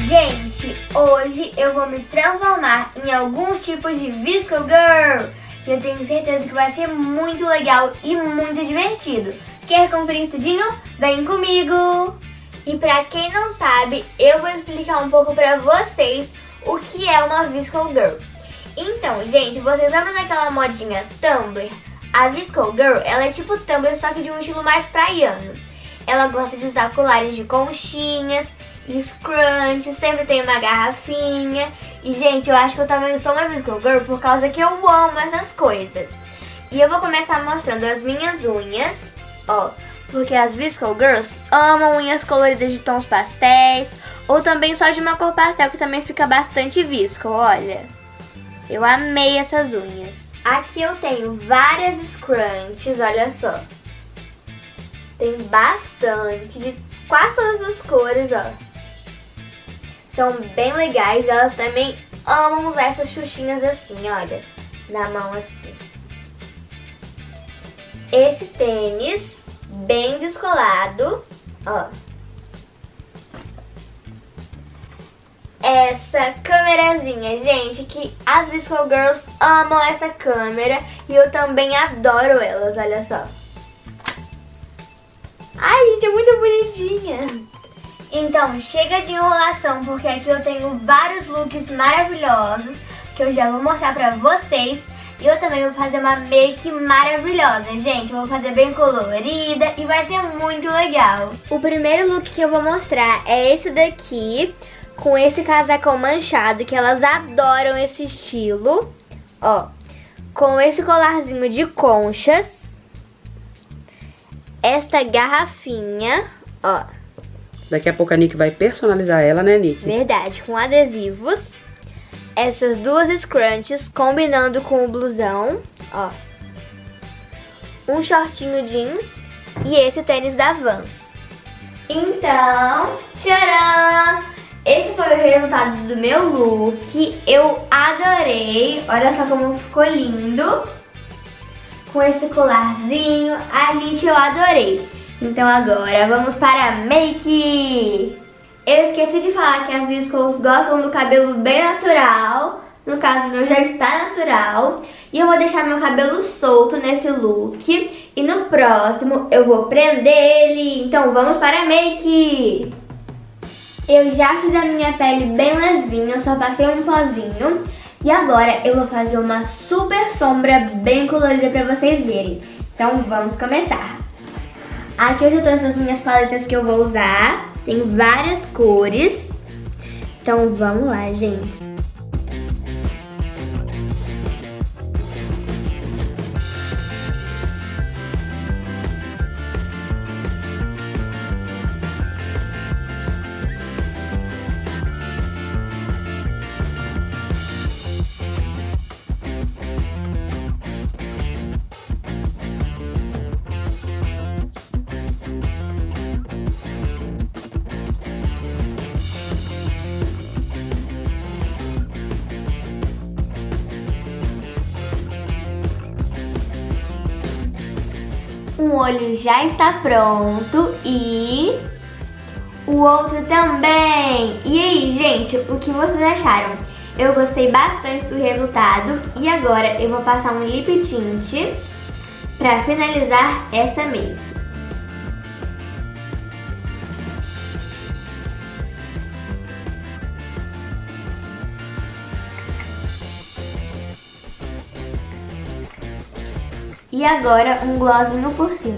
Gente, hoje eu vou me transformar em alguns tipos de Visco Girl. E eu tenho certeza que vai ser muito legal e muito divertido. Quer conferir tudinho? Vem comigo! E pra quem não sabe, eu vou explicar um pouco pra vocês o que é uma Visco Girl. Então, gente, vocês lembram daquela modinha Tumblr? A Visco Girl, ela é tipo Tumblr, só que de um estilo mais praiano. Ela gosta de usar colares de conchinhas, scrunch, sempre tem uma garrafinha. E, gente, eu acho que eu também sou uma Visco Girl por causa que eu amo essas coisas. E eu vou começar mostrando as minhas unhas, ó. Porque as Visco Girls amam unhas coloridas de tons pastéis, ou também só de uma cor pastel, que também fica bastante visco, olha. Eu amei essas unhas. Aqui eu tenho várias scrunchies, olha só. Tem bastante, de quase todas as cores, ó. São bem legais, elas também amam usar essas xuxinhas assim, olha. Na mão assim. Esse tênis, bem descolado, ó. Essa câmerazinha, gente, que as Visco Girls amam essa câmera e eu também adoro elas, olha só. Ai, gente, é muito bonitinha. Então, chega de enrolação, porque aqui eu tenho vários looks maravilhosos que eu já vou mostrar pra vocês. E eu também vou fazer uma make maravilhosa, gente. Eu vou fazer bem colorida e vai ser muito legal. O primeiro look que eu vou mostrar é esse daqui, com esse casacão manchado, que elas adoram esse estilo. Ó, com esse colarzinho de conchas. Esta garrafinha, ó. Daqui a pouco a Nick vai personalizar ela, né, Nick? Verdade, com adesivos. Essas duas scrunchies combinando com o blusão, ó. Um shortinho jeans e esse tênis da Vans. Então, tcharam! Esse foi o resultado do meu look. Eu adorei. Olha só como ficou lindo. Com esse colarzinho. Ai, gente, eu adorei. Então agora vamos para a make. Eu esqueci de falar que as Viscos gostam do cabelo bem natural. No caso, o meu já está natural. E eu vou deixar meu cabelo solto nesse look. E no próximo eu vou prender ele. Então vamos para a make. Eu já fiz a minha pele bem levinha, eu só passei um pozinho. E agora eu vou fazer uma super sombra bem colorida pra vocês verem. Então vamos começar. Aqui eu já trouxe as minhas paletas que eu vou usar. Tem várias cores. Então vamos lá, gente. Um olho já está pronto e o outro também. E aí, gente, o que vocês acharam? Eu gostei bastante do resultado e agora eu vou passar um lip tint para finalizar essa make. E agora um glossinho por cima.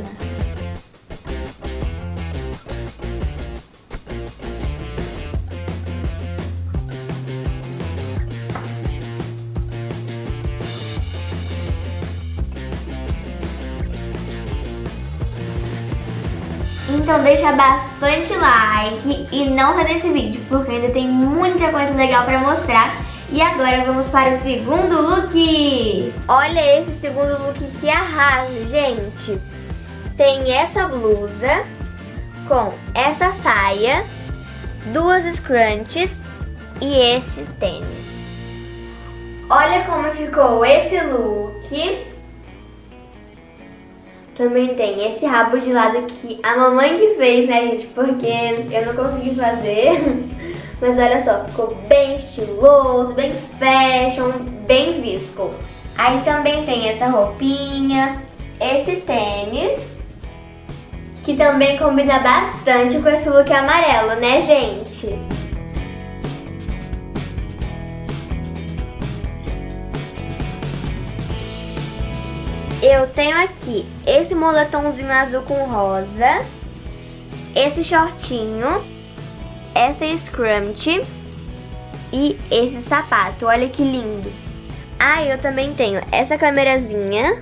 Então deixa bastante like e não sai desse vídeo, porque ainda tem muita coisa legal pra mostrar. E agora vamos para o segundo look. Olha esse segundo look que arrasa, gente. Tem essa blusa com essa saia, duas scrunchies e esse tênis. Olha como ficou esse look. Também tem esse rabo de lado que a mamãe que fez, né, gente? Porque eu não consegui fazer. Mas olha só, ficou bem estiloso, bem fashion, bem visco. Aí também tem essa roupinha, esse tênis, que também combina bastante com esse look amarelo, né, gente? Eu tenho aqui esse moletomzinho azul com rosa, esse shortinho, essa scrunchie e esse sapato. Olha que lindo. Ah, eu também tenho essa câmerazinha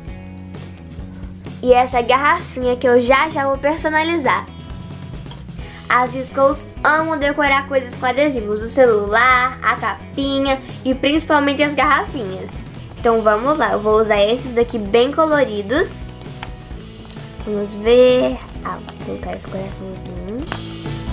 e essa garrafinha que eu já vou personalizar. As Viscos amam decorar coisas com adesivos, o celular, a capinha e principalmente as garrafinhas. Então vamos lá, eu vou usar esses daqui bem coloridos. Vamos ver. Ah, vou colocar esse coraçãozinho.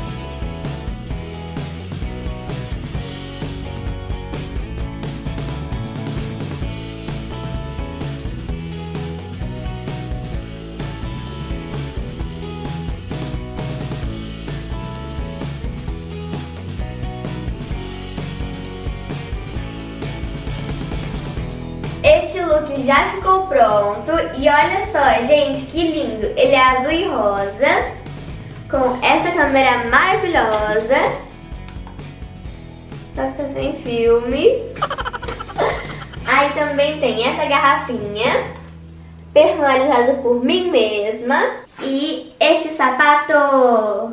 Este look já ficou pronto e olha só, gente, que lindo. Ele é azul e rosa, com essa câmera maravilhosa. Só que tá sem filme. Aí também tem essa garrafinha, personalizada por mim mesma. E este sapato.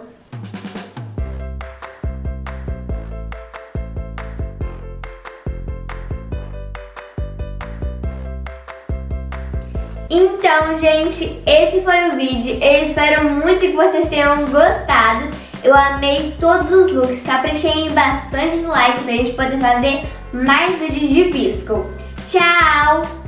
Então, gente, esse foi o vídeo. Eu espero muito que vocês tenham gostado. Eu amei todos os looks. Caprichei bastante no like pra gente poder fazer mais vídeos de Visco. Tchau!